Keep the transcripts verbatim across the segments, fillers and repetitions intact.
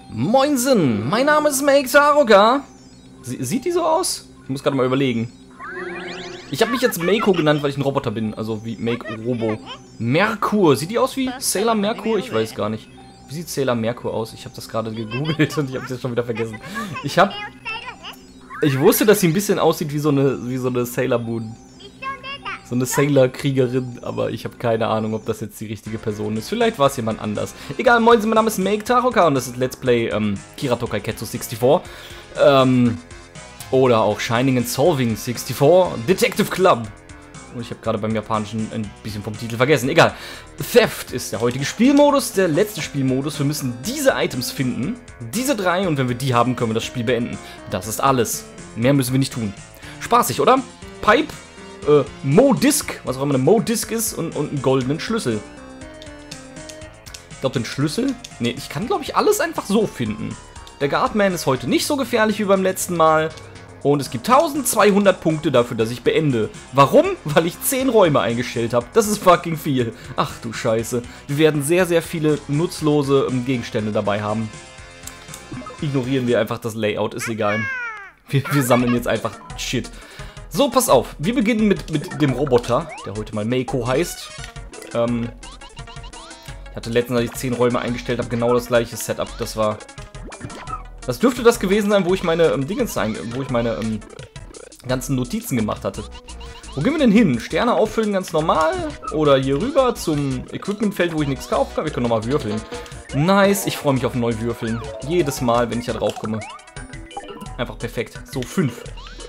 Moinsen, mein Name ist Make Taroka. Sie, sieht die so aus? Ich muss gerade mal überlegen. Ich habe mich jetzt Meiko genannt, weil ich ein Roboter bin. Also wie Make Robo. Merkur. Sieht die aus wie Sailor Merkur? Ich weiß gar nicht. Wie sieht Sailor Merkur aus? Ich habe das gerade gegoogelt und ich habe es jetzt schon wieder vergessen. Ich habe... Ich wusste, dass sie ein bisschen aussieht wie so eine, wie so eine Sailor Moon. So eine Sailor-Kriegerin, aber ich habe keine Ahnung, ob das jetzt die richtige Person ist. Vielleicht war es jemand anders. Egal, moin, mein Name ist Make Taroka und das ist Let's Play ähm, Kirato Kaiketsu vierundsechzig. Ähm, oder auch Shining and Solving vierundsechzig, Detective Club. Und ich habe gerade beim Japanischen ein bisschen vom Titel vergessen. Egal. Theft ist der heutige Spielmodus, der letzte Spielmodus. Wir müssen diese Items finden, diese drei, und wenn wir die haben, können wir das Spiel beenden. Das ist alles. Mehr müssen wir nicht tun. Spaßig, oder? Pipe. Äh, Mo-Disc, was auch immer eine Mo-Disc ist, und, und einen goldenen Schlüssel. Ich glaube, den Schlüssel? Ne, ich kann, glaube ich, alles einfach so finden. Der Guardman ist heute nicht so gefährlich wie beim letzten Mal. Und es gibt eintausendzweihundert Punkte dafür, dass ich beende. Warum? Weil ich zehn Räume eingestellt habe. Das ist fucking viel. Ach du Scheiße. Wir werden sehr, sehr viele nutzlose ähm, Gegenstände dabei haben. Ignorieren wir einfach das Layout, ist egal. Wir, wir sammeln jetzt einfach Shit. So, pass auf. Wir beginnen mit, mit dem Roboter, der heute mal Meiko heißt. Ähm, ich hatte letztens, als ich zehn Räume eingestellt habe, genau das gleiche Setup. Das war... Das dürfte das gewesen sein, wo ich meine ähm, Dingens ein, wo ich meine ähm, ganzen Notizen gemacht hatte. Wo gehen wir denn hin? Sterne auffüllen ganz normal? Oder hier rüber zum Equipmentfeld, wo ich nichts kaufen kann? Wir können nochmal würfeln. Nice, ich freue mich auf neu würfeln. Jedes Mal, wenn ich da drauf komme. Einfach perfekt. So, fünf.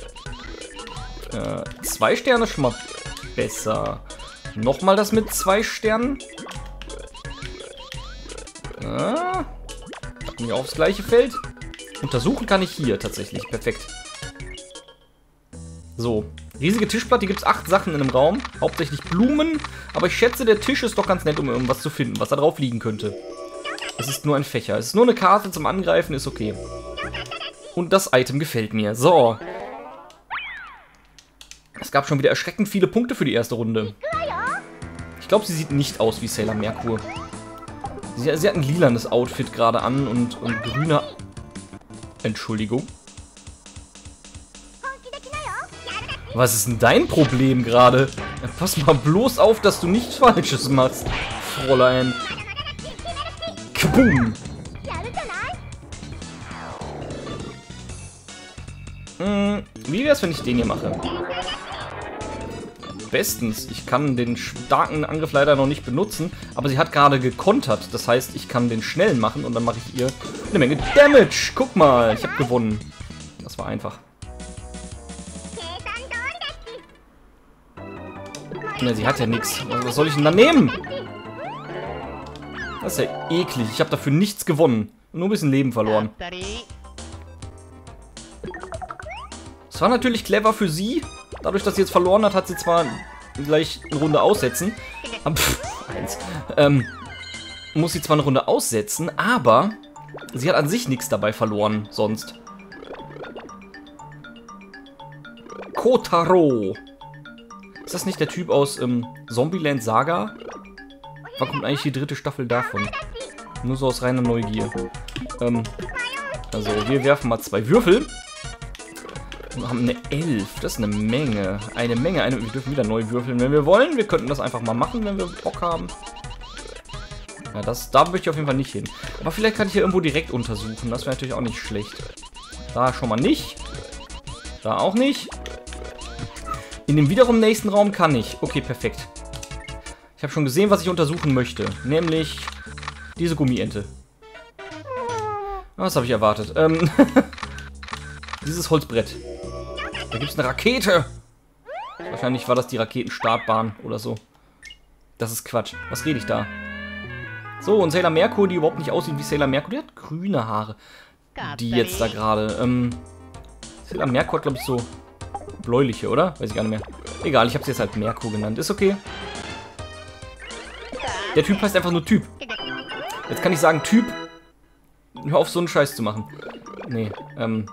Äh, zwei Sterne schon mal besser. Nochmal das mit zwei Sternen. Äh, da kommen wir aufs gleiche Feld. Untersuchen kann ich hier tatsächlich. Perfekt. So. Riesige Tischplatte. Hier gibt es acht Sachen in einem Raum. Hauptsächlich Blumen. Aber ich schätze, der Tisch ist doch ganz nett, um irgendwas zu finden, was da drauf liegen könnte. Es ist nur ein Fächer. Es ist nur eine Karte zum Angreifen. Ist okay. Und das Item gefällt mir. So. Es gab schon wieder erschreckend viele Punkte für die erste Runde. Ich glaube, sie sieht nicht aus wie Sailor Merkur. Sie, sie hat ein lilanes Outfit gerade an und, und grüne... Entschuldigung. Was ist denn dein Problem gerade? Pass mal bloß auf, dass du nichts Falsches machst, Fräulein. Kaboom! Hm, wie wär's, wenn ich den hier mache? Bestens. Ich kann den starken Angriff leider noch nicht benutzen, aber sie hat gerade gekontert. Das heißt, ich kann den schnellen machen und dann mache ich ihr eine Menge Damage. Guck mal, ich habe gewonnen. Das war einfach. Ja, sie hat ja nichts. Was soll ich denn da nehmen? Das ist ja eklig. Ich habe dafür nichts gewonnen. Nur ein bisschen Leben verloren. Das war natürlich clever für sie. Dadurch, dass sie jetzt verloren hat, hat sie zwar gleich eine Runde aussetzen. Pff, eins. Ähm, muss sie zwar eine Runde aussetzen, aber sie hat an sich nichts dabei verloren, sonst. Kotaro. Ist das nicht der Typ aus ähm, Zombieland Saga? Wann kommt eigentlich die dritte Staffel davon? Nur so aus reiner Neugier. Ähm, also, wir werfen mal zwei Würfel. Wir haben eine elf. Das ist eine Menge. Eine Menge. Eine, wir dürfen wieder neu würfeln, wenn wir wollen. Wir könnten das einfach mal machen, wenn wir Bock haben. Ja, das, da möchte ich auf jeden Fall nicht hin. Aber vielleicht kann ich hier irgendwo direkt untersuchen. Das wäre natürlich auch nicht schlecht. Da schon mal nicht. Da auch nicht. In dem wiederum nächsten Raum kann ich. Okay, perfekt. Ich habe schon gesehen, was ich untersuchen möchte. Nämlich diese Gummiente. Was habe ich erwartet? Ähm, dieses Holzbrett. Da gibt es eine Rakete. Wahrscheinlich war das die Raketenstartbahn oder so. Das ist Quatsch. Was rede ich da? So, und Sailor Merkur, die überhaupt nicht aussieht wie Sailor Merkur. Die hat grüne Haare. Die jetzt da gerade. Ähm, Sailor Merkur hat, glaube ich, so bläuliche, oder? Weiß ich gar nicht mehr. Egal, ich habe sie jetzt halt Merkur genannt. Ist okay. Der Typ heißt einfach nur Typ. Jetzt kann ich sagen, Typ, hör auf, so einen Scheiß zu machen. Nee, ähm...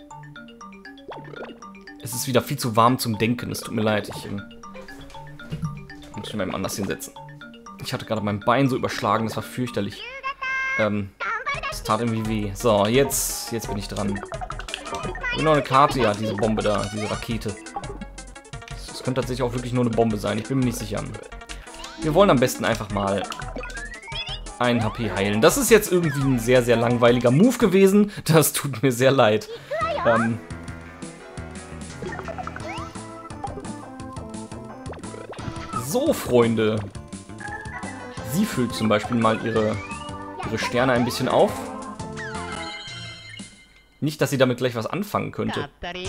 Es ist wieder viel zu warm zum Denken. Es tut mir leid. Ich ähm, muss mich mal anders hinsetzen. Ich hatte gerade mein Bein so überschlagen. Das war fürchterlich. Ähm, Das tat irgendwie weh. So, jetzt, jetzt bin ich dran. Ich noch eine Karte, ja, diese Bombe da, diese Rakete. Das könnte tatsächlich auch wirklich nur eine Bombe sein, ich bin mir nicht sicher. Wir wollen am besten einfach mal ein H P heilen. Das ist jetzt irgendwie ein sehr, sehr langweiliger Move gewesen. Das tut mir sehr leid. Ähm... So, Freunde. Sie füllt zum Beispiel mal ihre, ihre Sterne ein bisschen auf. Nicht, dass sie damit gleich was anfangen könnte.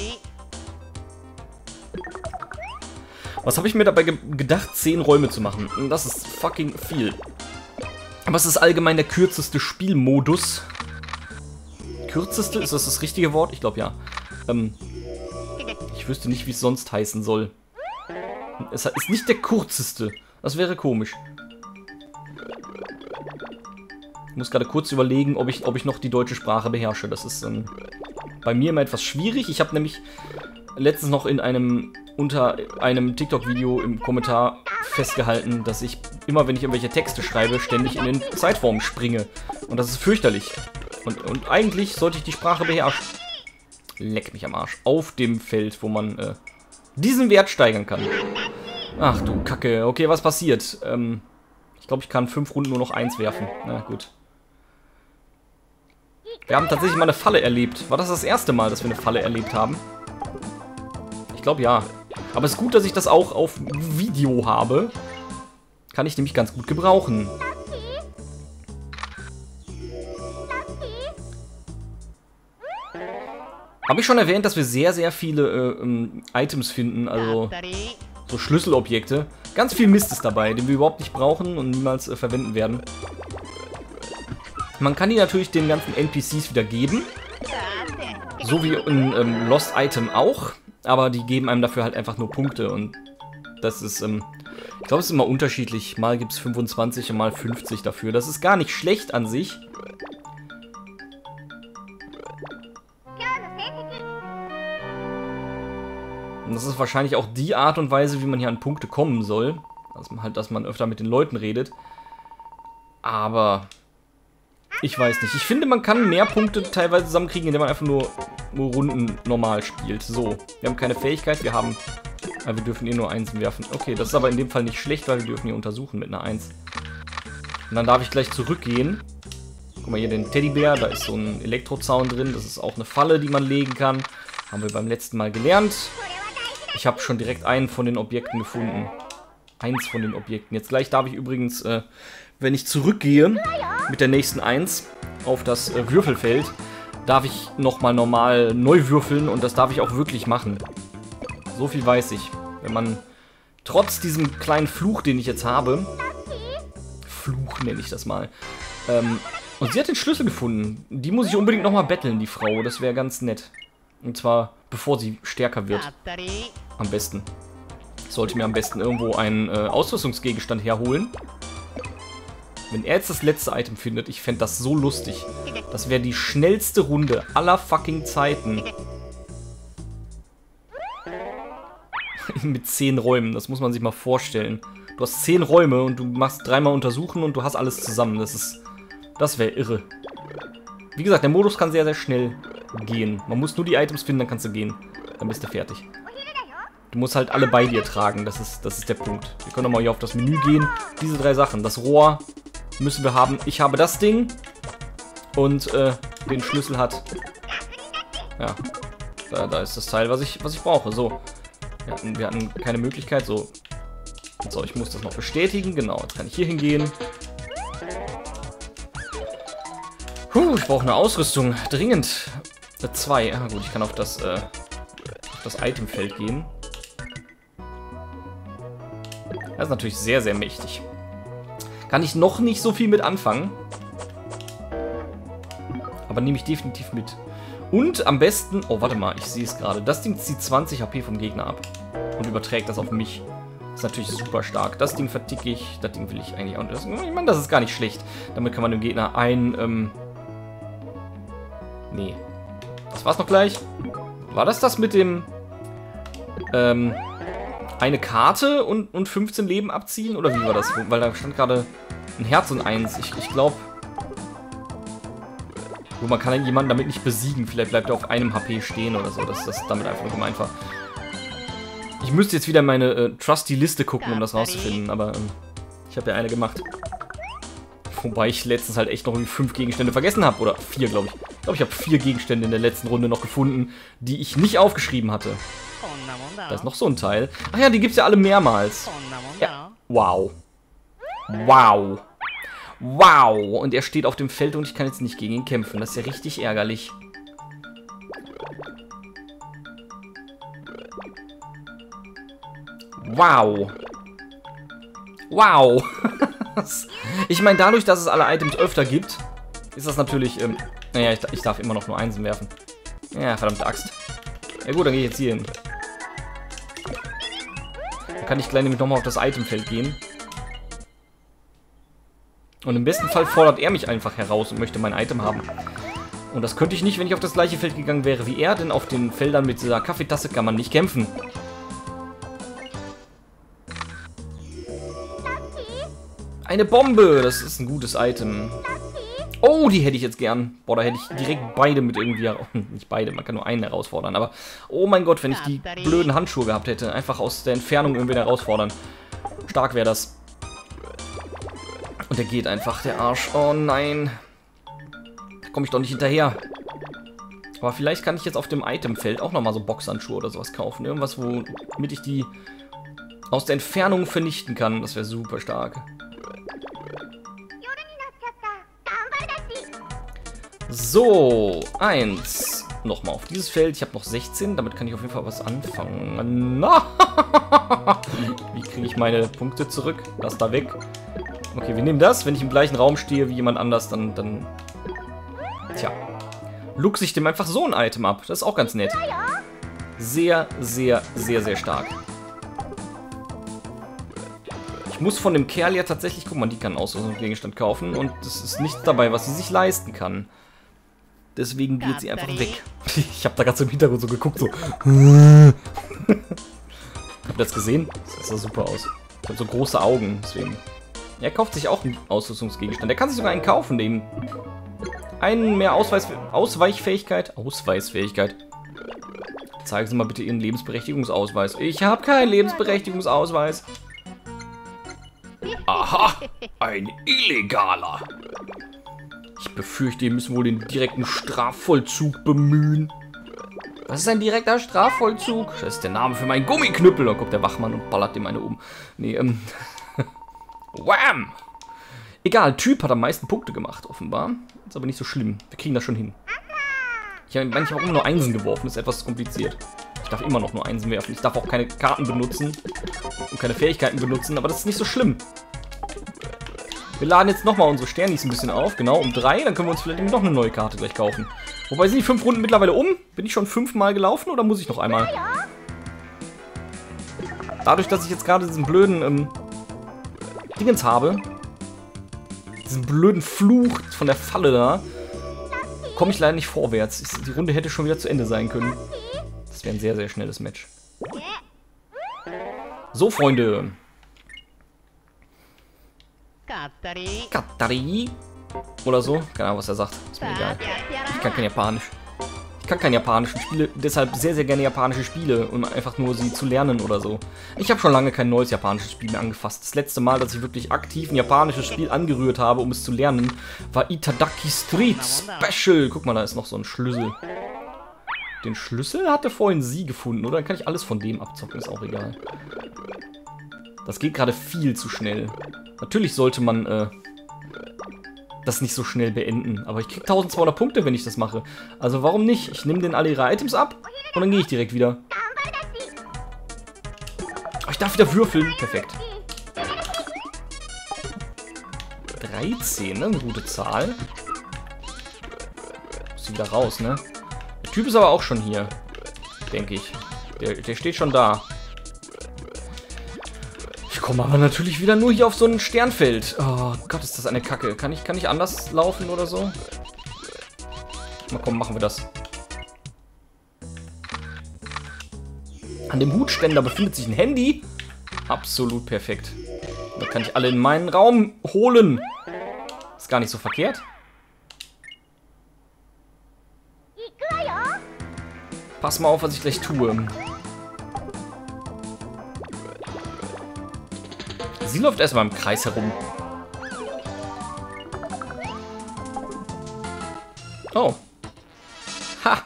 Was habe ich mir dabei ge gedacht, zehn Räume zu machen? Das ist fucking viel. Aber es ist allgemein der kürzeste Spielmodus. Kürzeste? Ist das das richtige Wort? Ich glaube ja. Ähm, ich wüsste nicht, wie es sonst heißen soll. Es ist nicht der kürzeste. Das wäre komisch. Ich muss gerade kurz überlegen, ob ich, ob ich noch die deutsche Sprache beherrsche. Das ist ähm, bei mir immer etwas schwierig. Ich habe nämlich letztens noch in einem unter einem TikTok-Video im Kommentar festgehalten, dass ich immer, wenn ich irgendwelche Texte schreibe, ständig in den Zeitraum springe. Und das ist fürchterlich. Und, und eigentlich sollte ich die Sprache beherrschen. Leck mich am Arsch. Auf dem Feld, wo man äh, diesen Wert steigern kann. Ach du Kacke. Okay, was passiert? Ähm, ich glaube, ich kann fünf Runden nur noch eins werfen. Na gut. Wir haben tatsächlich mal eine Falle erlebt. War das das erste Mal, dass wir eine Falle erlebt haben? Ich glaube, ja. Aber es ist gut, dass ich das auch auf Video habe. Kann ich nämlich ganz gut gebrauchen. Habe ich schon erwähnt, dass wir sehr, sehr viele äh, ähm, Items finden, also so Schlüsselobjekte. Ganz viel Mist ist dabei, den wir überhaupt nicht brauchen und niemals äh, verwenden werden. Man kann die natürlich den ganzen N P Cs wieder geben. So wie ein ähm, Lost Item auch. Aber die geben einem dafür halt einfach nur Punkte. Und das ist, ähm, ich glaube, es ist immer unterschiedlich. Mal gibt es fünfundzwanzig und mal fünfzig dafür. Das ist gar nicht schlecht an sich. Und das ist wahrscheinlich auch die Art und Weise, wie man hier an Punkte kommen soll. Dass man halt, dass man öfter mit den Leuten redet. Aber ich weiß nicht. Ich finde, man kann mehr Punkte teilweise zusammenkriegen, indem man einfach nur, nur Runden normal spielt. So, wir haben keine Fähigkeit, wir haben... Aber wir dürfen hier nur Einsen werfen. Okay, das ist aber in dem Fall nicht schlecht, weil wir dürfen hier untersuchen mit einer Eins. Und dann darf ich gleich zurückgehen. Guck mal hier, den Teddybär, da ist so ein Elektrozaun drin. Das ist auch eine Falle, die man legen kann. Haben wir beim letzten Mal gelernt. Ich habe schon direkt einen von den Objekten gefunden. Eins von den Objekten. Jetzt gleich darf ich übrigens, äh, wenn ich zurückgehe mit der nächsten Eins auf das äh, Würfelfeld, darf ich nochmal normal neu würfeln und das darf ich auch wirklich machen. So viel weiß ich. Wenn man trotz diesem kleinen Fluch, den ich jetzt habe, Fluch nenne ich das mal, ähm, und sie hat den Schlüssel gefunden. Die muss ich unbedingt nochmal betteln, die Frau. Das wäre ganz nett. Und zwar, bevor sie stärker wird. Am besten. Ich sollte mir am besten irgendwo einen äh, Ausrüstungsgegenstand herholen. Wenn er jetzt das letzte Item findet, ich fände das so lustig. Das wäre die schnellste Runde aller fucking Zeiten. Mit zehn Räumen, das muss man sich mal vorstellen. Du hast zehn Räume und du machst dreimal untersuchen und du hast alles zusammen. Das ist... Das wäre irre. Wie gesagt, der Modus kann sehr, sehr schnell gehen. Man muss nur die Items finden, dann kannst du gehen. Dann bist du fertig. Du musst halt alle bei dir tragen, das ist, das ist der Punkt. Wir können nochmal hier auf das Menü gehen. Diese drei Sachen. Das Rohr müssen wir haben. Ich habe das Ding. Und äh, den Schlüssel hat... Ja, da, da ist das Teil, was ich, was ich brauche. So. Wir hatten, wir hatten keine Möglichkeit. So. So, ich muss das noch bestätigen. Genau, jetzt kann ich hier hingehen. Puh, ich brauche eine Ausrüstung. Dringend. Äh, zwei. Ah, gut, ich kann auf das, äh, auf das Itemfeld gehen. Das ist natürlich sehr, sehr mächtig. Kann ich noch nicht so viel mit anfangen. Aber nehme ich definitiv mit. Und am besten... Oh, warte mal, ich sehe es gerade. Das Ding zieht zwanzig H P vom Gegner ab. Und überträgt das auf mich. Das ist natürlich super stark. Das Ding verticke ich. Das Ding will ich eigentlich auch nicht. Ich meine, das ist gar nicht schlecht. Damit kann man dem Gegner ein... Ähm nee. Das war's noch gleich. War das das mit dem... Ähm... Eine Karte und, und fünfzehn Leben abziehen? Oder wie war das? Weil da stand gerade ein Herz und eins. Ich, ich glaube... Wo man kann jemanden damit nicht besiegen. Vielleicht bleibt er auf einem H P stehen oder so. Das ist damit einfach nur gemeint war. Ich müsste jetzt wieder in meine äh, Trusty-Liste gucken, um das rauszufinden. Aber ähm, ich habe ja eine gemacht. Wobei ich letztens halt echt noch irgendwie fünf Gegenstände vergessen habe. Oder vier, glaube ich. Ich glaube, ich habe vier Gegenstände in der letzten Runde noch gefunden, die ich nicht aufgeschrieben hatte. Da ist noch so ein Teil. Ach ja, die gibt es ja alle mehrmals. Ja. Wow. Wow. Wow. Und er steht auf dem Feld und ich kann jetzt nicht gegen ihn kämpfen. Das ist ja richtig ärgerlich. Wow. Wow. Ich meine, dadurch, dass es alle Items öfter gibt, ist das natürlich... Ähm, naja, ich, ich darf immer noch nur Einsen werfen. Ja, verdammte Axt. Ja gut, dann gehe ich jetzt hier hin. Dann kann ich gleich nämlich nochmal auf das Itemfeld gehen. Und im besten Fall fordert er mich einfach heraus und möchte mein Item haben. Und das könnte ich nicht, wenn ich auf das gleiche Feld gegangen wäre wie er, denn auf den Feldern mit dieser Kaffeetasse kann man nicht kämpfen. Eine Bombe, das ist ein gutes Item. Oh, die hätte ich jetzt gern. Boah, da hätte ich direkt beide mit irgendwie... Nicht beide, man kann nur einen herausfordern, aber... Oh mein Gott, wenn ich die blöden Handschuhe gehabt hätte. Einfach aus der Entfernung irgendwie herausfordern. Stark wäre das. Und der geht einfach, der Arsch. Oh nein. Da komme ich doch nicht hinterher. Aber vielleicht kann ich jetzt auf dem Itemfeld auch nochmal so Boxhandschuhe oder sowas kaufen. Irgendwas, womit ich die aus der Entfernung vernichten kann. Das wäre super stark. So, eins. Nochmal auf dieses Feld. Ich habe noch sechzehn. Damit kann ich auf jeden Fall was anfangen. Wie kriege ich meine Punkte zurück? Das da weg. Okay, wir nehmen das. Wenn ich im gleichen Raum stehe wie jemand anders, dann... dann tja. Luchse ich dem einfach so ein Item ab. Das ist auch ganz nett. Sehr, sehr, sehr, sehr stark. Ich muss von dem Kerl ja tatsächlich... Guck mal, die kann Ausrüstungsgegenstand kaufen. Und es ist nichts dabei, was sie sich leisten kann. Deswegen geht sie einfach weg. Ich habe da gerade so im Hintergrund so geguckt, so. Habt ihr das gesehen? Das sah super aus. Ich habe so große Augen, deswegen. Er kauft sich auch einen Ausrüstungsgegenstand. Er kann sich sogar einen kaufen, den. Einen mehr Ausweis, Ausweichfähigkeit. Ausweisfähigkeit. Zeigen Sie mal bitte Ihren Lebensberechtigungsausweis. Ich habe keinen Lebensberechtigungsausweis. Aha, ein Illegaler. Ich befürchte, wir müssen wohl den direkten Strafvollzug bemühen. Was ist ein direkter Strafvollzug? Das ist der Name für meinen Gummiknüppel. Da kommt der Wachmann und ballert dem eine um. Nee, ähm... Wham! Egal, Typ hat am meisten Punkte gemacht, offenbar. Ist aber nicht so schlimm. Wir kriegen das schon hin. Ich habe manchmal auch immer nur Einsen geworfen. Das ist etwas kompliziert. Ich darf immer noch nur Einsen werfen. Ich darf auch keine Karten benutzen und keine Fähigkeiten benutzen, aber das ist nicht so schlimm. Wir laden jetzt nochmal unsere Sternis ein bisschen auf, genau, um drei. Dann können wir uns vielleicht noch eine neue Karte gleich kaufen. Wobei, sind die fünf Runden mittlerweile um? Bin ich schon fünfmal gelaufen oder muss ich noch einmal? Dadurch, dass ich jetzt gerade diesen blöden ähm, Dingens habe, diesen blöden Fluch von der Falle da, komme ich leider nicht vorwärts. Die Runde hätte schon wieder zu Ende sein können. Das wäre ein sehr, sehr schnelles Match. So, Freunde. Katari. Oder so. Keine Ahnung, was er sagt. Ist mir egal. Ich kann kein Japanisch. Ich kann kein Japanisch und spiele deshalb sehr, sehr gerne japanische Spiele, um einfach nur sie zu lernen oder so. Ich habe schon lange kein neues japanisches Spiel mehr angefasst. Das letzte Mal, dass ich wirklich aktiv ein japanisches Spiel angerührt habe, um es zu lernen, war Itadaki Street Special. Guck mal, da ist noch so ein Schlüssel. Den Schlüssel hatte vorhin sie gefunden, oder? Dann kann ich alles von dem abzocken, ist auch egal. Das geht gerade viel zu schnell. Natürlich sollte man äh, das nicht so schnell beenden. Aber ich krieg eintausendzweihundert Punkte, wenn ich das mache. Also warum nicht? Ich nehme denen alle ihre Items ab und dann gehe ich direkt wieder. Oh, ich darf wieder würfeln. Perfekt. dreizehn, ne? Eine gute Zahl. Muss wieder raus, ne? Der Typ ist aber auch schon hier. Denke ich. Der, der steht schon da. Ich komme aber natürlich wieder nur hier auf so ein Sternfeld. Oh Gott, ist das eine Kacke. Kann ich, kann ich anders laufen oder so? Na komm, machen wir das. An dem Hutständer befindet sich ein Handy. Absolut perfekt. Da kann ich alle in meinen Raum holen. Ist gar nicht so verkehrt. Pass mal auf, was ich gleich tue. Sie läuft erstmal im Kreis herum. Oh. Ha!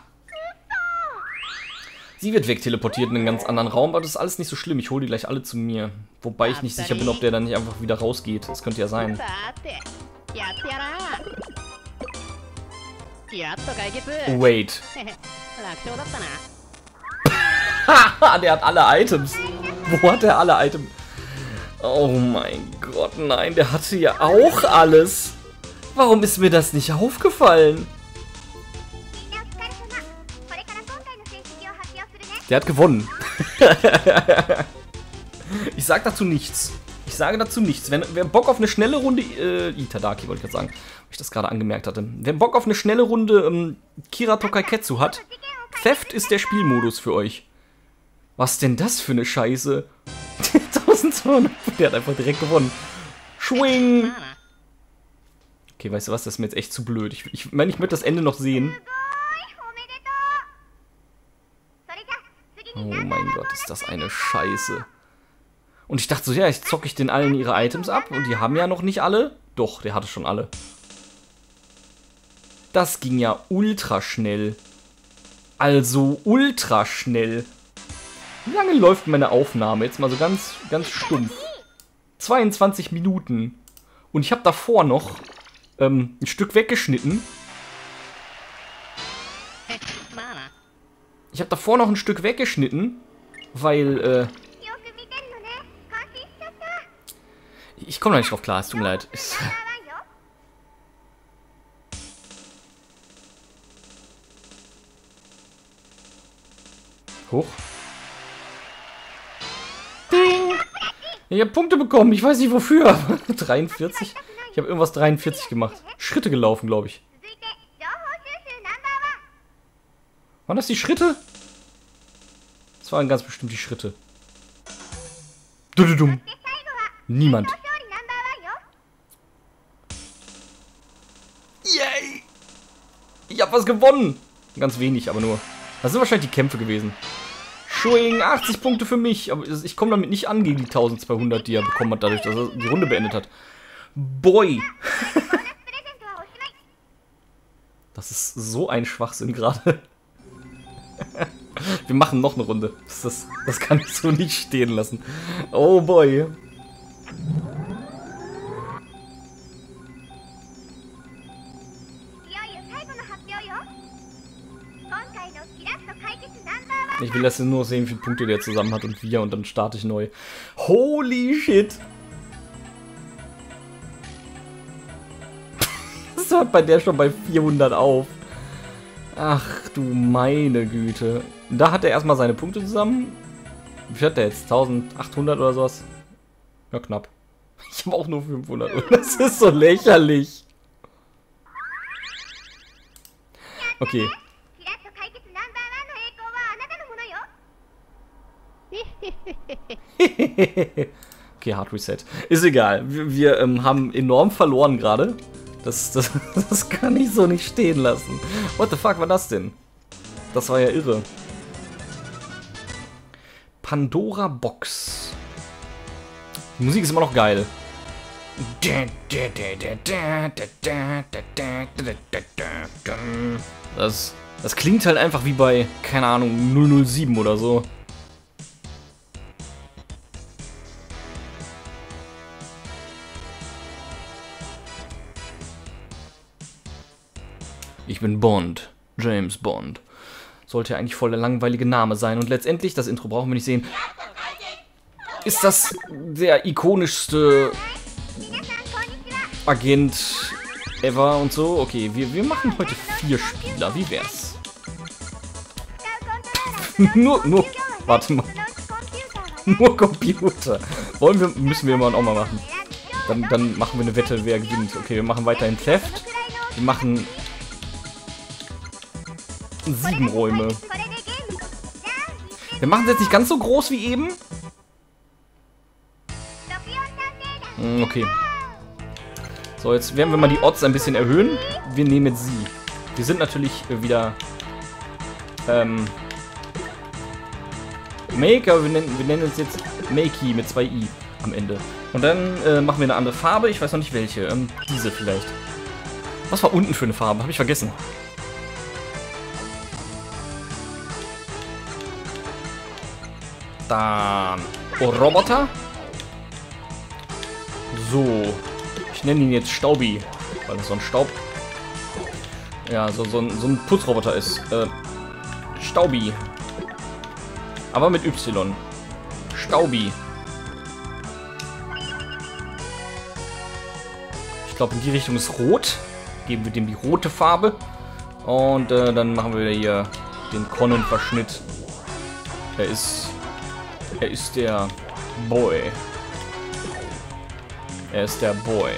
Sie wird wegteleportiert in einen ganz anderen Raum, aber das ist alles nicht so schlimm. Ich hole die gleich alle zu mir. Wobei ich nicht sicher bin, ob der dann nicht einfach wieder rausgeht. Das könnte ja sein. Wait. Haha, der hat alle Items. Wo hat der alle Items? Oh mein Gott, nein, der hatte ja auch alles. Warum ist mir das nicht aufgefallen? Der hat gewonnen. Ich sag dazu nichts. Ich sage dazu nichts. Wenn, wer Bock auf eine schnelle Runde... Äh, Itadaki wollte ich gerade sagen. Weil ich das gerade angemerkt hatte. Wer Bock auf eine schnelle Runde ähm, Kira Tokaiketsu hat, Theft ist der Spielmodus für euch. Was denn das für eine Scheiße? eintausendzweihundert. Der hat einfach direkt gewonnen. Schwing! Okay, weißt du was? Das ist mir jetzt echt zu blöd. Ich, ich meine, ich möchte das Ende noch sehen. Oh mein Gott, ist das eine Scheiße. Und ich dachte so, ja, ich zocke ich den allen ihre Items ab. Und die haben ja noch nicht alle. Doch, der hatte schon alle. Das ging ja ultra schnell. Also ultra schnell. Wie lange läuft meine Aufnahme? Jetzt mal so ganz, ganz stumpf. zweiundzwanzig Minuten. Und ich habe davor noch ähm, ein Stück weggeschnitten. Ich habe davor noch ein Stück weggeschnitten, weil, äh... ich komme da nicht drauf klar, es tut mir leid. Es Hoch. Ding! Ich habe Punkte bekommen, ich weiß nicht wofür. dreiundvierzig? Ich habe irgendwas dreiundvierzig gemacht. Schritte gelaufen, glaube ich. Waren das die Schritte? Das waren ganz bestimmt die Schritte. Dududum. Niemand. Yay! Ich habe was gewonnen. Ganz wenig, aber nur. Das sind wahrscheinlich die Kämpfe gewesen. Schwing, achtzig Punkte für mich. Aber ich komme damit nicht an gegen die eintausendzweihundert, die er bekommen hat, dadurch, dass er die Runde beendet hat. Boy! Das ist so ein Schwachsinn gerade. Wir machen noch eine Runde. Das, das, das kann ich so nicht stehen lassen. Oh boy. Ich will das nur sehen, wie viele Punkte der zusammen hat und wir, und dann starte ich neu. Holy shit! Das hört bei der schon bei vierhundert auf. Ach du meine Güte. Da hat er erstmal seine Punkte zusammen. Wie viel hat der jetzt? eintausendachthundert oder sowas? Ja, knapp. Ich habe auch nur fünfhundert. Das ist so lächerlich. Okay. Okay, Hard Reset. Ist egal. Wir, wir ähm, haben enorm verloren gerade. Das, das, das kann ich so nicht stehen lassen. What the fuck war das denn? Das war ja irre. Pandora Box. Die Musik ist immer noch geil. Das, das klingt halt einfach wie bei, keine Ahnung, null null sieben oder so. Ich bin Bond. James Bond. Sollte ja eigentlich voll der langweilige Name sein. Und letztendlich, das Intro brauchen wir nicht sehen, ist das der ikonischste Agent ever und so. Okay, wir, wir machen heute vier Spieler. Wie wär's? nur, nur, warte mal. Nur Computer. Wollen wir, müssen wir immer auch mal machen. Dann, dann machen wir eine Wette, wer gewinnt. Okay, wir machen weiterhin Theft. Wir machen sieben Räume. Wir machen es jetzt nicht ganz so groß wie eben. Okay. So, jetzt werden wir mal die Odds ein bisschen erhöhen. Wir nehmen jetzt sie. Wir sind natürlich wieder ähm, Make, aber wir nennen, wir nennen es jetzt Makey mit zwei i am Ende. Und dann äh, machen wir eine andere Farbe, ich weiß noch nicht welche. Ähm, diese vielleicht. Was war unten für eine Farbe? Habe ich vergessen. Dann Roboter. So. Ich nenne ihn jetzt Staubi, weil das so ein Staub... Ja, so, so, ein, so ein Putzroboter ist. Äh, Staubi. Aber mit Y. Staubi. Ich glaube, in die Richtung ist rot. Geben wir dem die rote Farbe. Und äh, dann machen wir hier den Konnenverschnitt. Er ist... Er ist der Boy. Er ist der Boy.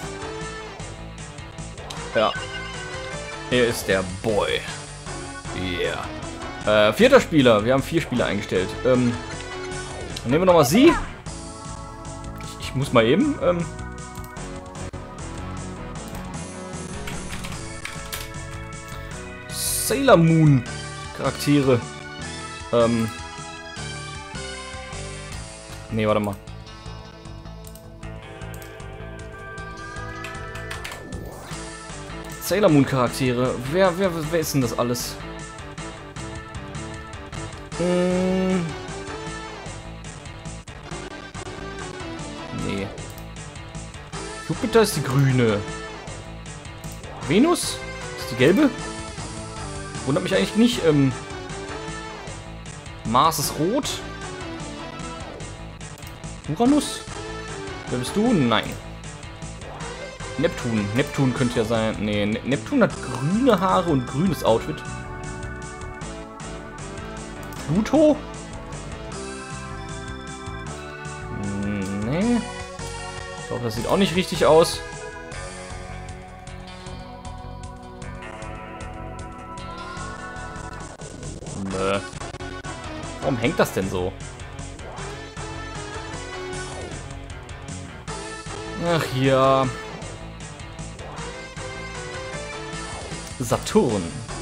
Ja. Er ist der Boy. Yeah. Äh, vierter Spieler. Wir haben vier Spieler eingestellt. Ähm, dann nehmen wir nochmal sie. Ich, ich muss mal eben. Ähm, Sailor Moon Charaktere. Ähm. Nee, warte mal. Sailor Moon Charaktere. Wer, wer, wer ist denn das alles? Hm. Nee. Jupiter ist die grüne. Venus ist die gelbe. Wundert mich eigentlich nicht. Ähm. Mars ist rot. Uranus? Wer bist du? Nein. Neptun. Neptun könnte ja sein. Nee, ne Neptun hat grüne Haare und grünes Outfit. Pluto? Nee. Ich glaube, das sieht auch nicht richtig aus. Nö. Warum hängt das denn so? Ach ja. Saturn.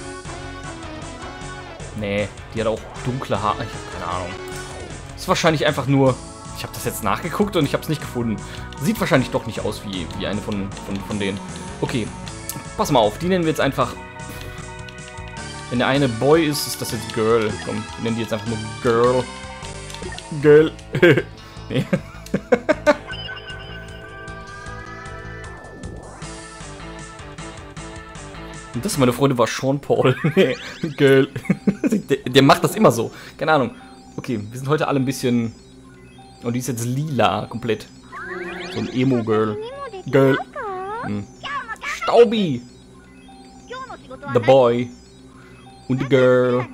Nee, die hat auch dunkle Haare. Ich habe keine Ahnung. Ist wahrscheinlich einfach nur... Ich habe das jetzt nachgeguckt und ich habe es nicht gefunden. Sieht wahrscheinlich doch nicht aus wie, wie eine von, von, von denen. Okay, pass mal auf. Die nennen wir jetzt einfach... Wenn der eine Boy ist, ist das jetzt Girl. Komm, wir nennen die jetzt einfach nur Girl. Girl. Nee. Und das, meine Freunde, war Sean Paul. Girl. der, der macht das immer so. Keine Ahnung. Okay, wir sind heute alle ein bisschen... Und die ist jetzt lila, komplett. So ein Emo-Girl. Girl. Hm. Staubi. The Boy. Und die Girl.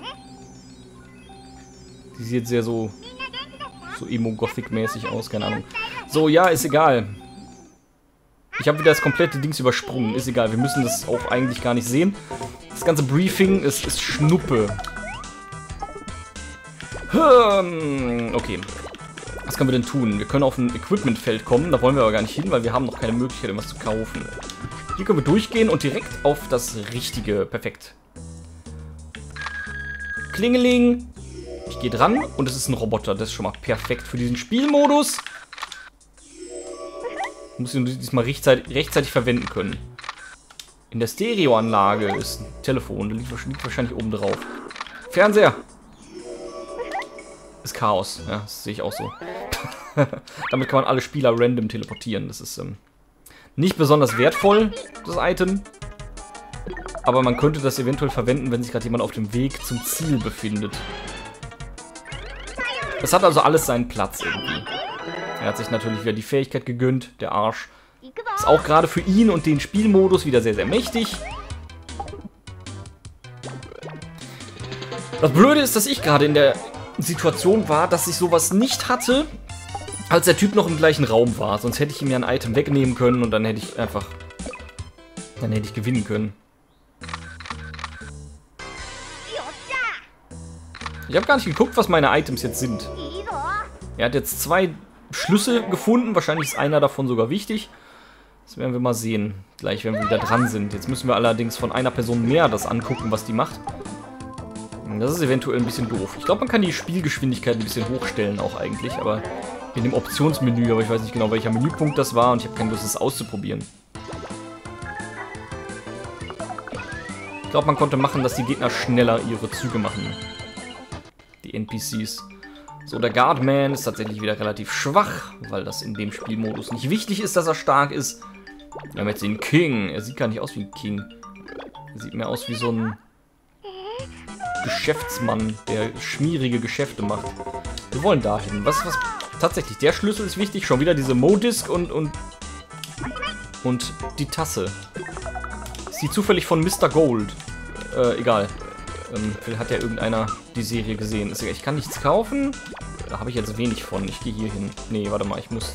Die sieht sehr so... So Emo-Gothic-mäßig aus, keine Ahnung. So, ja, ist egal. Ich habe wieder das komplette Dings übersprungen. Ist egal, wir müssen das auch eigentlich gar nicht sehen. Das ganze Briefing ist, ist Schnuppe. Hm, okay. Was können wir denn tun? Wir können auf ein Equipment-Feld kommen. Da wollen wir aber gar nicht hin, weil wir haben noch keine Möglichkeit, irgendwas zu kaufen. Hier können wir durchgehen und direkt auf das Richtige. Perfekt. Klingeling. Ich gehe dran und es ist ein Roboter. Das ist schon mal perfekt für diesen Spielmodus. Muss ihn diesmal rechtzeitig, rechtzeitig verwenden können. In der Stereoanlage ist ein Telefon. Der liegt, liegt wahrscheinlich oben drauf. Fernseher. Ist Chaos. Ja, das sehe ich auch so. Damit kann man alle Spieler random teleportieren. Das ist ähm, nicht besonders wertvoll, das Item. Aber man könnte das eventuell verwenden, wenn sich gerade jemand auf dem Weg zum Ziel befindet. Es hat also alles seinen Platz irgendwie. Er hat sich natürlich wieder die Fähigkeit gegönnt, der Arsch. Ist auch gerade für ihn und den Spielmodus wieder sehr, sehr mächtig. Das Blöde ist, dass ich gerade in der Situation war, dass ich sowas nicht hatte, als der Typ noch im gleichen Raum war. Sonst hätte ich ihm ja ein Item wegnehmen können und dann hätte ich einfach... Dann hätte ich gewinnen können. Ich habe gar nicht geguckt, was meine Items jetzt sind. Er hat jetzt zwei Schlüssel gefunden. Wahrscheinlich ist einer davon sogar wichtig. Das werden wir mal sehen. Gleich, wenn wir wieder dran sind. Jetzt müssen wir allerdings von einer Person mehr das angucken, was die macht. Das ist eventuell ein bisschen doof. Ich glaube, man kann die Spielgeschwindigkeit ein bisschen hochstellen auch eigentlich, aber in dem Optionsmenü, aber ich weiß nicht genau, welcher Menüpunkt das war und ich habe keine Lust, das auszuprobieren. Ich glaube, man konnte machen, dass die Gegner schneller ihre Züge machen. Die N P Cs. So, der Guardman ist tatsächlich wieder relativ schwach, weil das in dem Spielmodus nicht wichtig ist, dass er stark ist. Wir haben jetzt den King. Er sieht gar nicht aus wie ein King. Er sieht mehr aus wie so ein Geschäftsmann, der schmierige Geschäfte macht. Wir wollen dahin. Was, was, tatsächlich, der Schlüssel ist wichtig. Schon wieder diese Modisk und, und, und die Tasse. Ist die zufällig von Mister Gold? Äh, egal. Ähm, vielleicht hat ja irgendeiner die Serie gesehen. Ist egal. Ich kann nichts kaufen. Da habe ich jetzt wenig von. Ich gehe hier hin. Nee, warte mal, ich muss...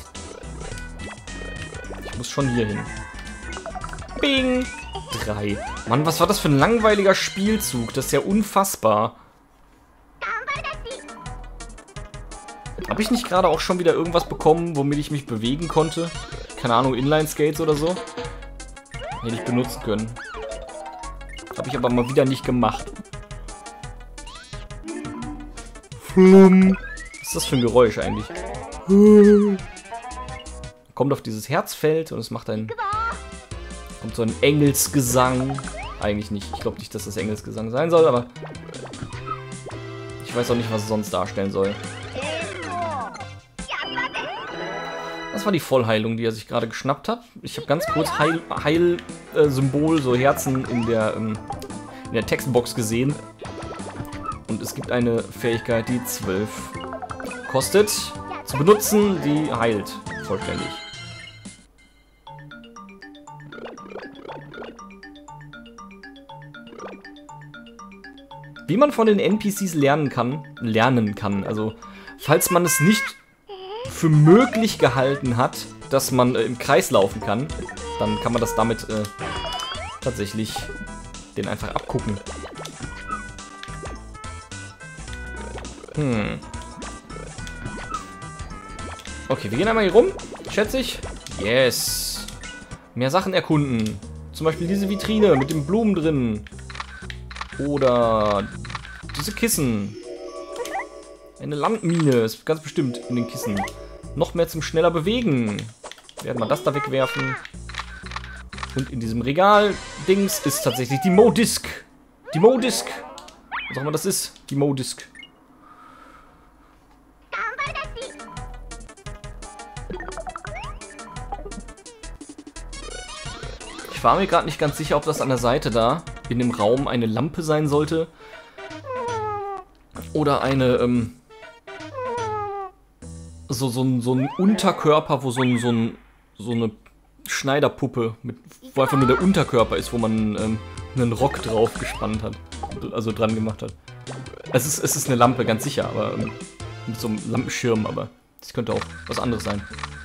Ich muss schon hier hin. Bing! Drei. Mann, was war das für ein langweiliger Spielzug? Das ist ja unfassbar. Habe ich nicht gerade auch schon wieder irgendwas bekommen, womit ich mich bewegen konnte? Keine Ahnung, Inline-Skates oder so? Hätte ich benutzen können. Habe ich aber mal wieder nicht gemacht. Flum. Was ist das für ein Geräusch eigentlich? Kommt auf dieses Herzfeld und es macht ein... Kommt so ein Engelsgesang. Eigentlich nicht. Ich glaube nicht, dass das Engelsgesang sein soll, aber... Ich weiß auch nicht, was es sonst darstellen soll. Das war die Vollheilung, die er sich gerade geschnappt hat. Ich habe ganz kurz Heil-Symbol, Heil, äh, so Herzen in der, ähm, in der Textbox gesehen. Und es gibt eine Fähigkeit, die zwölf kostet. Zu benutzen, die heilt vollständig. Wie man von den N P Cs lernen kann, lernen kann. Also, falls man es nicht für möglich gehalten hat, dass man äh, im Kreis laufen kann, dann kann man das damit äh, tatsächlich den einfach abgucken. Hm. Okay, wir gehen einmal hier rum, schätze ich. Yes. Mehr Sachen erkunden. Zum Beispiel diese Vitrine mit den Blumen drin. Oder diese Kissen. Eine Landmine ist ganz bestimmt in den Kissen. Noch mehr zum schneller bewegen. Wir werden mal das da wegwerfen. Und in diesem Regal-Dings ist tatsächlich die Modisk. Die Modisk. Was auch immer das ist. Die Modisk. Ich war mir gerade nicht ganz sicher, ob das an der Seite da in dem Raum eine Lampe sein sollte. Oder eine, ähm, so, so, ein, so ein Unterkörper, wo so, ein, so, ein, so eine Schneiderpuppe, mit, wo einfach nur der Unterkörper ist, wo man ähm, einen Rock drauf gespannt hat. Also dran gemacht hat. Es ist, es ist eine Lampe, ganz sicher, aber ähm, mit so einem Lampenschirm, aber das könnte auch was anderes sein.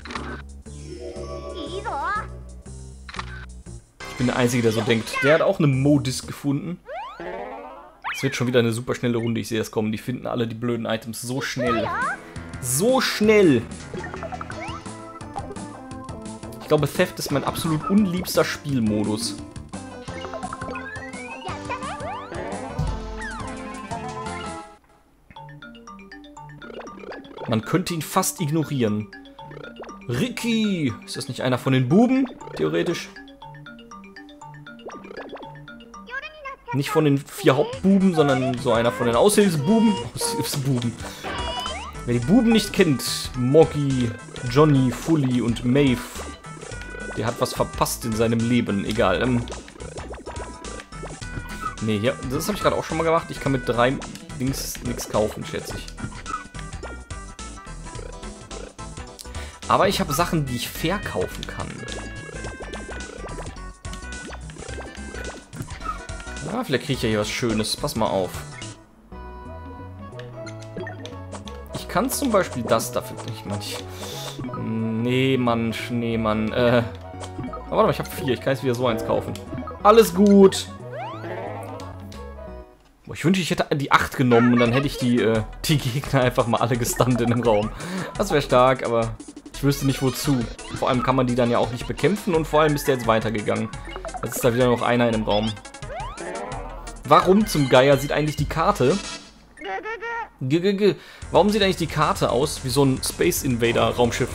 Ich bin der Einzige, der so denkt. Der hat auch eine Modisk gefunden. Es wird schon wieder eine super schnelle Runde, ich sehe es kommen. Die finden alle die blöden Items so schnell. So schnell! Ich glaube, Theft ist mein absolut unliebster Spielmodus. Man könnte ihn fast ignorieren. Ricky! Ist das nicht einer von den Buben, theoretisch? Nicht von den vier Hauptbuben, sondern so einer von den Aushilfsbuben. Aushilfsbuben. Wer die Buben nicht kennt, Moggy, Johnny, Fully und Maeve, der hat was verpasst in seinem Leben. Egal. Ähm nee, ja, das habe ich gerade auch schon mal gemacht. Ich kann mit drei Dings nichts kaufen, schätze ich. Aber ich habe Sachen, die ich verkaufen kann. Ah, vielleicht kriege ich ja hier was Schönes. Pass mal auf. Ich kann zum Beispiel das dafür nicht. Manch. Nee, Mann, Schneemann. Äh. Aber warte mal, ich habe vier. Ich kann jetzt wieder so eins kaufen. Alles gut. Boah, ich wünsche, ich hätte die acht genommen und dann hätte ich die, äh, die Gegner einfach mal alle gestunt in dem Raum. Das wäre stark, aber ich wüsste nicht wozu. Vor allem kann man die dann ja auch nicht bekämpfen und vor allem ist der jetzt weitergegangen. Jetzt ist da wieder noch einer in dem Raum. Warum zum Geier sieht eigentlich die Karte... G -g -g Warum sieht eigentlich die Karte aus wie so ein Space Invader Raumschiff?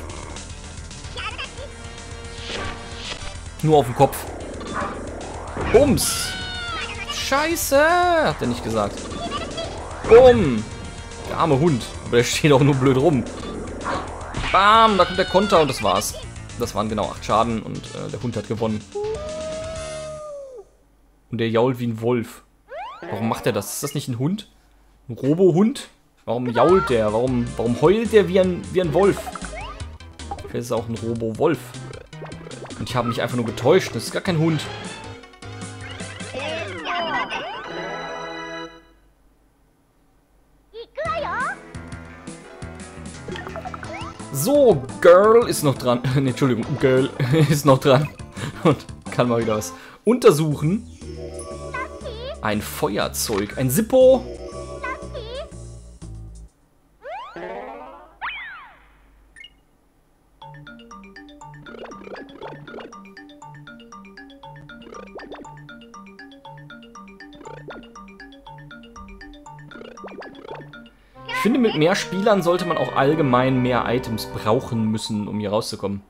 Nur auf dem Kopf. Bums! Scheiße! Hat er nicht gesagt. Bumm! Der arme Hund. Aber der steht auch nur blöd rum. Bam! Da kommt der Konter und das war's. Das waren genau acht Schaden und äh, der Hund hat gewonnen. Und der jault wie ein Wolf. Warum macht er das? Ist das nicht ein Hund? Ein Robo-Hund? Warum jault der? Warum, warum heult der wie ein, wie ein Wolf? Vielleicht ist es auch ein Robo-Wolf. Und ich habe mich einfach nur getäuscht. Das ist gar kein Hund. So, Girl ist noch dran. Ne, Entschuldigung, Girl ist noch dran. Und kann mal wieder was untersuchen. Ein Feuerzeug. Ein Zippo. Ich finde, mit mehr Spielern sollte man auch allgemein mehr Items brauchen müssen, um hier rauszukommen.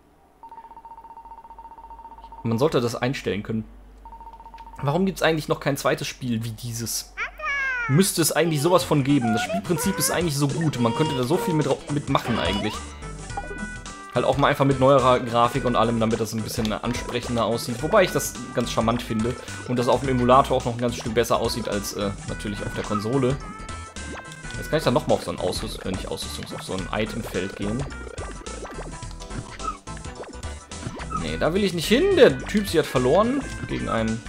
Man sollte das einstellen können. Warum gibt es eigentlich noch kein zweites Spiel wie dieses? Müsste es eigentlich sowas von geben. Das Spielprinzip ist eigentlich so gut. Man könnte da so viel mit, mit machen eigentlich. Halt auch mal einfach mit neuerer Grafik und allem, damit das ein bisschen ansprechender aussieht. Wobei ich das ganz charmant finde. Und das auf dem Emulator auch noch ein ganz Stück besser aussieht als äh, natürlich auf der Konsole. Jetzt kann ich dann nochmal auf so ein Ausrüstung, äh, nicht Ausrüstungs, auf so ein Itemfeld gehen. Nee, da will ich nicht hin. Der Typ, sie hat verloren gegen einen...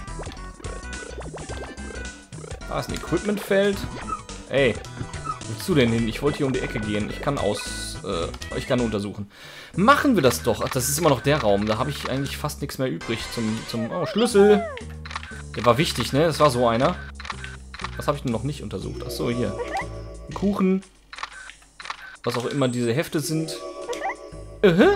Da ist ein Equipmentfeld. Ey, wo willst du denn hin? Ich wollte hier um die Ecke gehen. Ich kann aus... Äh, ich kann untersuchen. Machen wir das doch. Ach, das ist immer noch der Raum. Da habe ich eigentlich fast nichts mehr übrig zum... zum oh, Schlüssel. Der war wichtig, ne? Das war so einer. Was habe ich denn noch nicht untersucht? Achso, hier. Kuchen. Was auch immer diese Hefte sind. Uh-huh.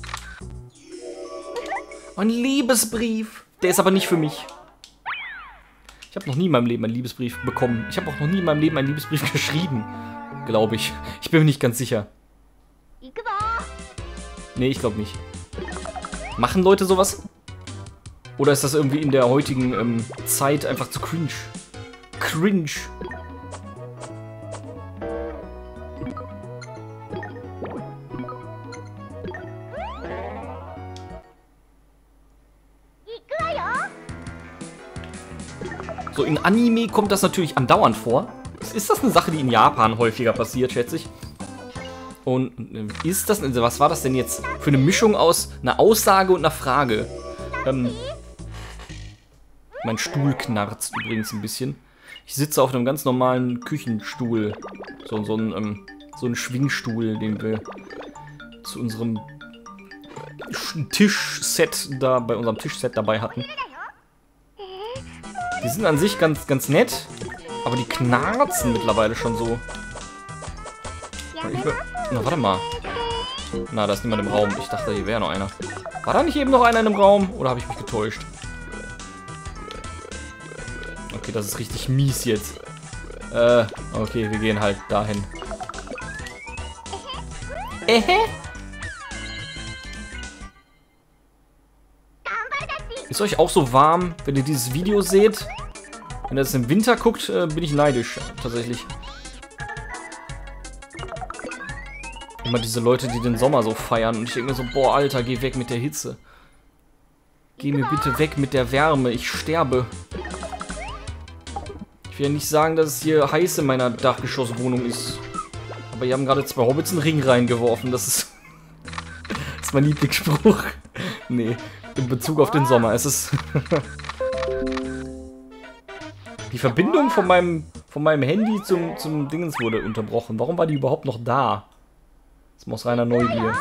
Ein Liebesbrief. Der ist aber nicht für mich. Ich habe noch nie in meinem Leben einen Liebesbrief bekommen. Ich habe auch noch nie in meinem Leben einen Liebesbrief geschrieben. Glaube ich. Ich bin mir nicht ganz sicher. Nee, ich glaube nicht. Machen Leute sowas? Oder ist das irgendwie in der heutigen ähm, Zeit einfach zu cringe? Cringe. So, in Anime kommt das natürlich andauernd vor. Ist das eine Sache, die in Japan häufiger passiert, schätze ich? Und ist das, was war das denn jetzt für eine Mischung aus einer Aussage und einer Frage? Ähm, mein Stuhl knarzt übrigens ein bisschen. Ich sitze auf einem ganz normalen Küchenstuhl. So, so, ein, ähm, so ein Schwingstuhl, den wir zu unserem Tischset da, bei unserem Tischset dabei hatten. Die sind an sich ganz, ganz nett, aber die knarzen mittlerweile schon so. Ich will, na, warte mal. Na, da ist niemand im Raum. Ich dachte, hier wäre noch einer. War da nicht eben noch einer in dem Raum? Oder habe ich mich getäuscht? Okay, das ist richtig mies jetzt. Äh, okay, wir gehen halt dahin. Ähä? Ist euch auch so warm, wenn ihr dieses Video seht? Wenn ihr das im Winter guckt, äh, bin ich neidisch, tatsächlich. Immer diese Leute, die den Sommer so feiern. Und ich denke mir so, boah, Alter, geh weg mit der Hitze. Geh mir bitte weg mit der Wärme, ich sterbe. Ich will ja nicht sagen, dass es hier heiß in meiner Dachgeschosswohnung ist. Aber hier haben gerade zwei Hobbits einen Ring reingeworfen, das ist... das ist mein Lieblingsspruch. Nee. In Bezug auf den Sommer. Es ist... die Verbindung von meinem, von meinem Handy zum, zum Dingens wurde unterbrochen. Warum war die überhaupt noch da? Das ist aus reiner Neugier.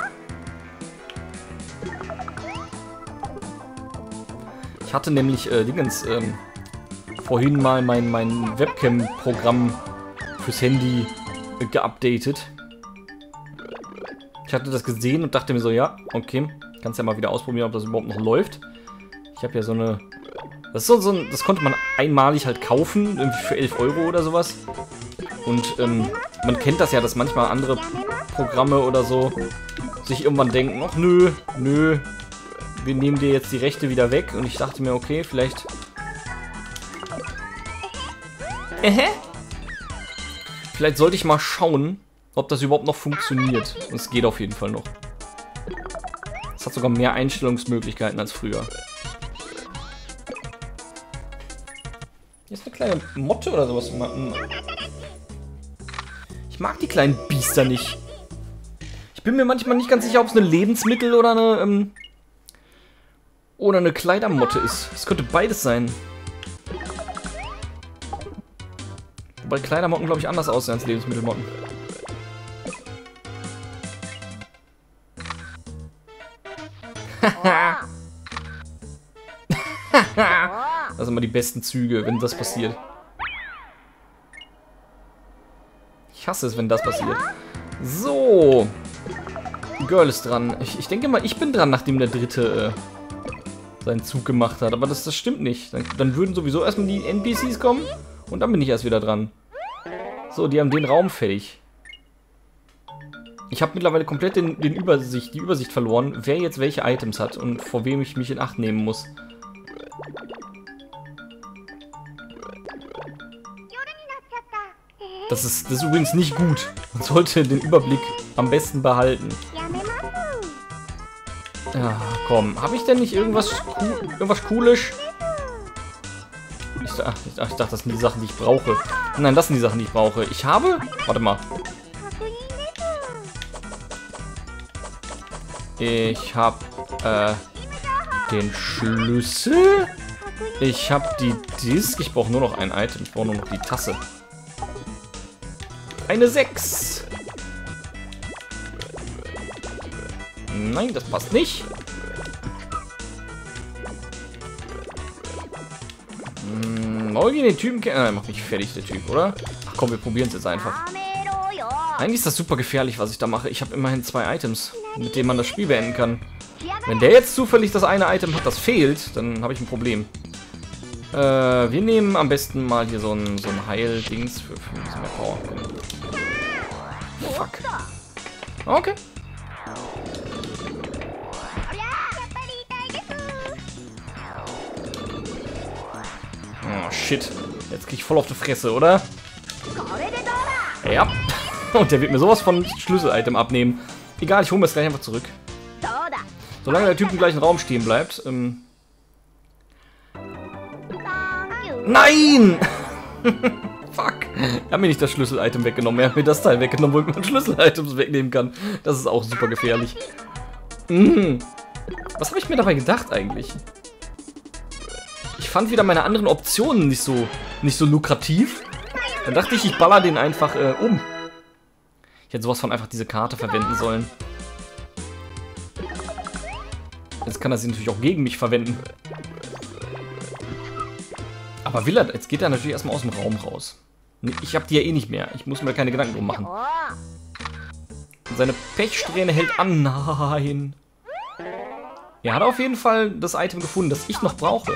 Ich hatte nämlich äh, Dingens ähm, vorhin mal mein, mein Webcam-Programm fürs Handy äh, geupdatet. Ich hatte das gesehen und dachte mir so, ja, okay. Kannst ja mal wieder ausprobieren, ob das überhaupt noch läuft. Ich habe ja so eine Das ist so, so ein, das konnte man einmalig halt kaufen, irgendwie für elf Euro oder sowas. Und ähm, man kennt das ja, dass manchmal andere Programme oder so sich irgendwann denken, ach nö, nö, wir nehmen dir jetzt die Rechte wieder weg. Und ich dachte mir, okay, vielleicht... Ähä? Vielleicht sollte ich mal schauen, ob das überhaupt noch funktioniert. Es geht auf jeden Fall noch. Es hat sogar mehr Einstellungsmöglichkeiten als früher. Hier ist eine kleine Motte oder sowas. Ich mag die kleinen Biester nicht. Ich bin mir manchmal nicht ganz sicher, ob es eine Lebensmittel- oder eine, ähm, oder eine Kleidermotte ist. Es könnte beides sein. Wobei Kleidermotten, glaube ich, anders aussehen als Lebensmittelmotten. Das sind immer die besten Züge, wenn das passiert. Ich hasse es, wenn das passiert. So. Girl ist dran. Ich, ich denke mal, ich bin dran, nachdem der Dritte äh, seinen Zug gemacht hat. Aber das, das stimmt nicht. Dann, dann würden sowieso erstmal die N P Cs kommen. Und dann bin ich erst wieder dran. So, die haben den Raum fertig. Ich habe mittlerweile komplett den, den Übersicht, die Übersicht verloren, wer jetzt welche Items hat und vor wem ich mich in Acht nehmen muss. Das ist, das ist übrigens nicht gut. Man sollte den Überblick am besten behalten. Ja, komm. Habe ich denn nicht irgendwas, irgendwas Cooles? Ich, ach, ich, ach, ich dachte, das sind die Sachen, die ich brauche. Nein, das sind die Sachen, die ich brauche. Ich habe... Warte mal. Ich habe äh, den Schlüssel. Ich habe die Disk. Ich brauche nur noch ein Item. Ich brauche nur noch die Tasse. Eine sechs. Nein, das passt nicht. Hm, wollen wir den Typen kennen? Nein, macht mich fertig, der Typ, oder? Ach komm, wir probieren es jetzt einfach. Eigentlich ist das super gefährlich, was ich da mache. Ich habe immerhin zwei Items, mit denen man das Spiel beenden kann. Wenn der jetzt zufällig das eine Item hat, das fehlt, dann habe ich ein Problem. Äh, wir nehmen am besten mal hier so ein, so ein Heil-Dings für, für ein bisschen mehr Power. Fuck. Okay. Oh, shit. Jetzt krieg ich voll auf die Fresse, oder? Ja. Und der wird mir sowas von Schlüssel-Item abnehmen. Egal, ich hole mir das gleich einfach zurück. Solange der Typ im gleichen Raum stehen bleibt. Ähm Nein! Fuck. Er hat mir nicht das Schlüssel-Item weggenommen. Er hat mir das Teil weggenommen, wo ich mein Schlüssel-Items wegnehmen kann. Das ist auch super gefährlich. Mhm. Was habe ich mir dabei gedacht eigentlich? Ich fand wieder meine anderen Optionen nicht so, nicht so lukrativ. Dann dachte ich, ich baller den einfach äh, um. Ich hätte sowas von einfach diese Karte verwenden sollen. Jetzt kann er sie natürlich auch gegen mich verwenden. Aber will er, jetzt geht er natürlich erstmal aus dem Raum raus. Ich habe die ja eh nicht mehr. Ich muss mir keine Gedanken drum machen. Und seine Pechsträhne hält an. Nein. Er hat auf jeden Fall das Item gefunden, das ich noch brauche.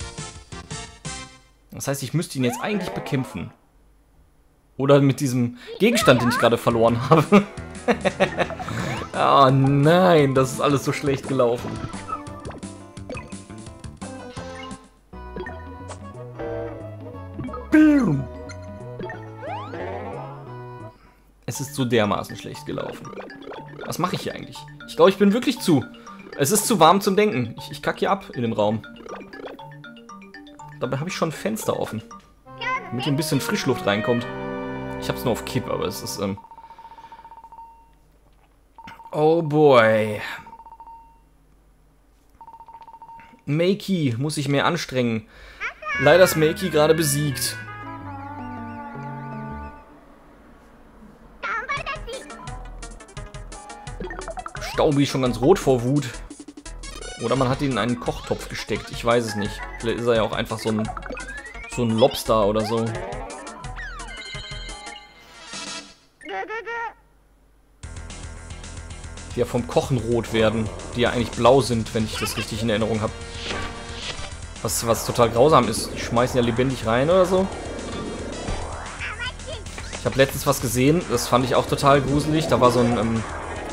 Das heißt, ich müsste ihn jetzt eigentlich bekämpfen. Oder mit diesem Gegenstand, den ich gerade verloren habe. Oh nein, das ist alles so schlecht gelaufen. Boom. Es ist so dermaßen schlecht gelaufen. Was mache ich hier eigentlich? Ich glaube, ich bin wirklich zu. Es ist zu warm zum Denken. Ich, ich kacke hier ab in dem Raum. Dabei habe ich schon ein Fenster offen. Damit hier ein bisschen Frischluft reinkommt. Ich habe es nur auf Kipp, aber es ist... Ähm oh boy. Makey muss sich mehr anstrengen. Leider ist Makey gerade besiegt. Staubi ist schon ganz rot vor Wut. Oder man hat ihn in einen Kochtopf gesteckt. Ich weiß es nicht. Vielleicht ist er ja auch einfach so ein, so ein Lobster oder so. Die ja vom Kochen rot werden. Die ja eigentlich blau sind, wenn ich das richtig in Erinnerung habe. Was, was total grausam ist. Die schmeißen ja lebendig rein oder so. Ich habe letztens was gesehen, das fand ich auch total gruselig. Da war so ein, ähm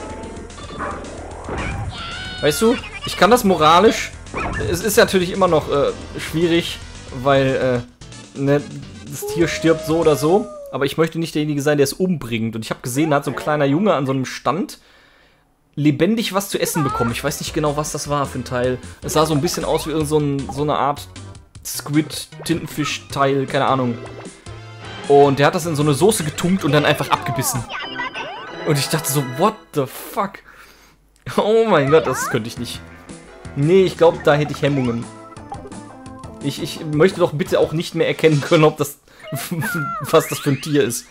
weißt du, ich kann das moralisch. Es ist natürlich immer noch äh, schwierig, weil äh, ne, das Tier stirbt so oder so. Aber ich möchte nicht derjenige sein, der es umbringt. Und ich habe gesehen, da hat so ein kleiner Junge an so einem Stand lebendig was zu essen bekommen. Ich weiß nicht genau, was das war für ein Teil. Es sah so ein bisschen aus wie irgend so, ein, so eine Art Squid-Tintenfisch-Teil, keine Ahnung. Und der hat das in so eine Soße getunkt und dann einfach abgebissen. Und ich dachte so, what the fuck? Oh mein Gott, das könnte ich nicht. Nee, ich glaube, da hätte ich Hemmungen. Ich, ich möchte doch bitte auch nicht mehr erkennen können, ob das was das für ein Tier ist.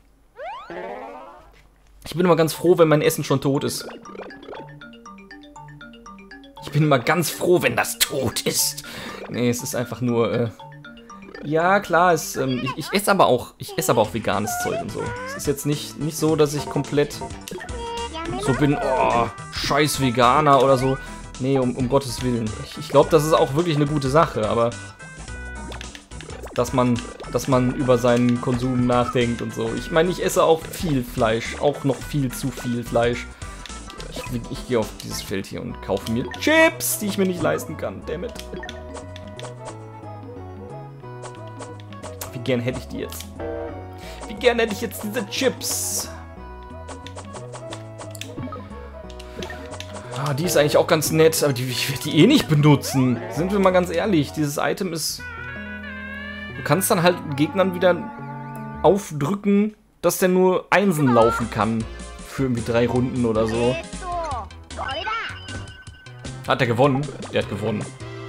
Ich bin immer ganz froh, wenn mein Essen schon tot ist. Ich bin immer ganz froh, wenn das tot ist. Nee, es ist einfach nur, äh ja, klar, es, ähm, ich, ich esse aber auch, ich esse aber auch veganes Zeug und so. Es ist jetzt nicht, nicht so, dass ich komplett so bin, oh, scheiß Veganer oder so. Nee, um, um Gottes Willen. Ich, ich glaube, das ist auch wirklich eine gute Sache, aber dass man, dass man über seinen Konsum nachdenkt und so. Ich meine, ich esse auch viel Fleisch, auch noch viel zu viel Fleisch. Ich, ich gehe auf dieses Feld hier und kaufe mir Chips, die ich mir nicht leisten kann, dammit. Wie gern hätte ich die jetzt? Wie gern hätte ich jetzt diese Chips? Ah, die ist eigentlich auch ganz nett, aber die, ich werde die eh nicht benutzen. Sind wir mal ganz ehrlich, dieses Item ist... Du kannst dann halt Gegnern wieder aufdrücken, dass der nur Einsen laufen kann. Für irgendwie drei Runden oder so. Hat er gewonnen? Der hat gewonnen.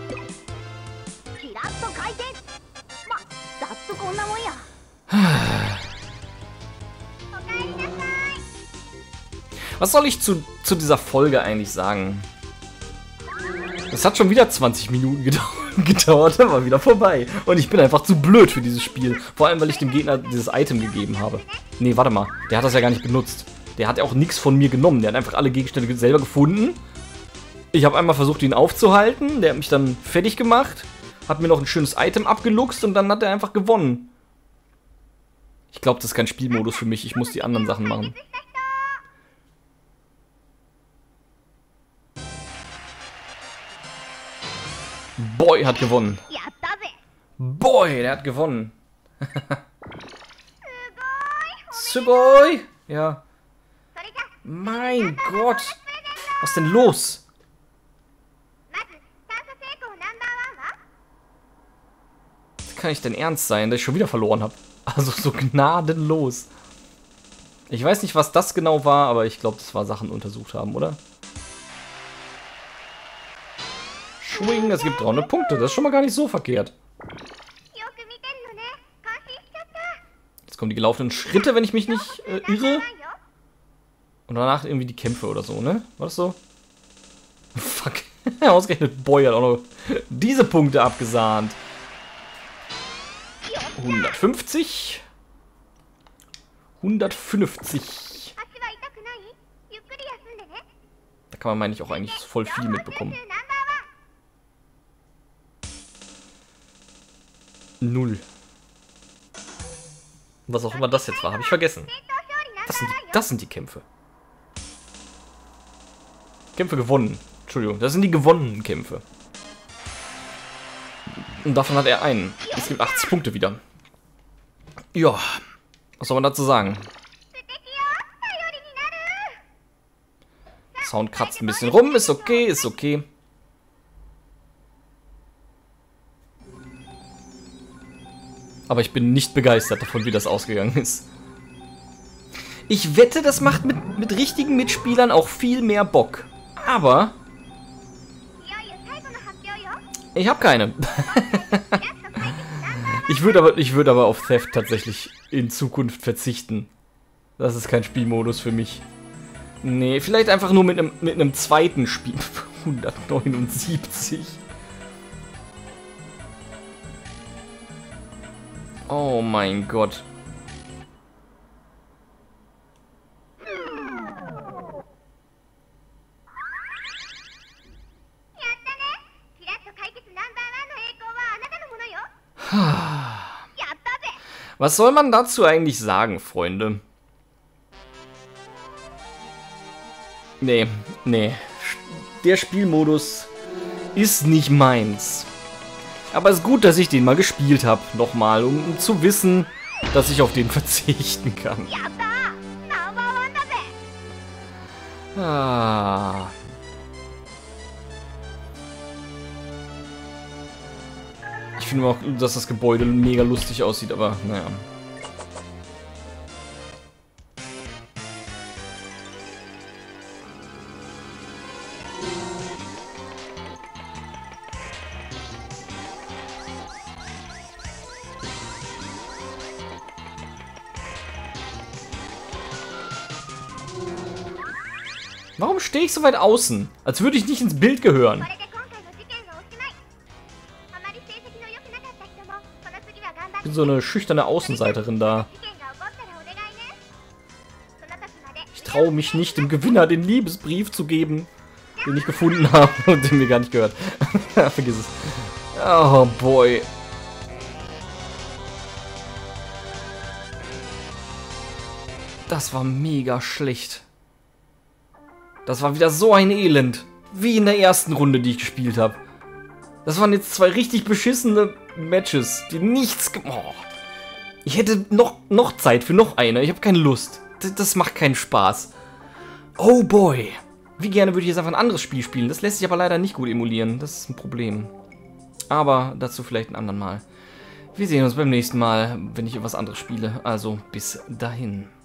Was soll ich zu, zu dieser Folge eigentlich sagen? Es hat schon wieder zwanzig Minuten gedauert, gedauert, dann war wieder vorbei. Und ich bin einfach zu blöd für dieses Spiel. Vor allem, weil ich dem Gegner dieses Item gegeben habe. Nee, warte mal. Der hat das ja gar nicht benutzt. Der hat ja auch nichts von mir genommen. Der hat einfach alle Gegenstände selber gefunden. Ich habe einmal versucht, ihn aufzuhalten. Der hat mich dann fertig gemacht. Hat mir noch ein schönes Item abgeluchst und dann hat er einfach gewonnen. Ich glaube, das ist kein Spielmodus für mich. Ich muss die anderen Sachen machen. Boy hat gewonnen. Boy, der hat gewonnen. Sugoi. Ja. Mein Gott. Was ist denn los? Das kann nicht denn ernst sein, dass ich schon wieder verloren habe. Also so gnadenlos. Ich weiß nicht, was das genau war, aber ich glaube, das war Sachen untersucht haben, oder? Schwing, das gibt dreihundert Punkte. Das ist schon mal gar nicht so verkehrt. Jetzt kommen die gelaufenen Schritte, wenn ich mich nicht äh, irre. Und danach irgendwie die Kämpfe oder so, ne? War das so? Fuck. Ausgerechnet Boy hat auch noch diese Punkte abgesahnt. hundertfünfzig. hundertfünfzig. Da kann man, meine ich, auch eigentlich voll viel mitbekommen. Null. Was auch immer das jetzt war, habe ich vergessen. Das sind, die, das sind die Kämpfe. Kämpfe gewonnen. Entschuldigung, das sind die gewonnenen Kämpfe. Und davon hat er einen. Es gibt achtzig Punkte wieder. Ja, was soll man dazu sagen? Sound kratzt ein bisschen rum, ist okay, ist okay. Aber ich bin nicht begeistert davon, wie das ausgegangen ist. Ich wette, das macht mit, mit richtigen Mitspielern auch viel mehr Bock. Aber ich habe keine. ich würde aber, ich würde aber auf Theft tatsächlich in Zukunft verzichten. Das ist kein Spielmodus für mich. Nee, vielleicht einfach nur mit einem, mit einem zweiten Spiel. hundertneunundsiebzig. Oh mein Gott. Was soll man dazu eigentlich sagen, Freunde? Nee, nee. Der Spielmodus ist nicht meins. Aber es ist gut, dass ich den mal gespielt habe. Nochmal, um, um zu wissen, dass ich auf den verzichten kann. Ah. Ich finde auch, dass das Gebäude mega lustig aussieht, aber naja. Warum stehe ich so weit außen? Als würde ich nicht ins Bild gehören. Ich bin so eine schüchterne Außenseiterin da. Ich traue mich nicht, dem Gewinner den Liebesbrief zu geben, den ich gefunden habe und den mir gar nicht gehört. Vergiss es. Oh boy. Das war mega schlecht. Das war wieder so ein Elend. Wie in der ersten Runde, die ich gespielt habe. Das waren jetzt zwei richtig beschissene Matches, die nichts... Oh. Ich hätte noch, noch Zeit für noch eine. Ich habe keine Lust. Das, das macht keinen Spaß. Oh boy. Wie gerne würde ich jetzt einfach ein anderes Spiel spielen. Das lässt sich aber leider nicht gut emulieren. Das ist ein Problem. Aber dazu vielleicht ein anderen Mal. Wir sehen uns beim nächsten Mal, wenn ich etwas anderes spiele. Also bis dahin.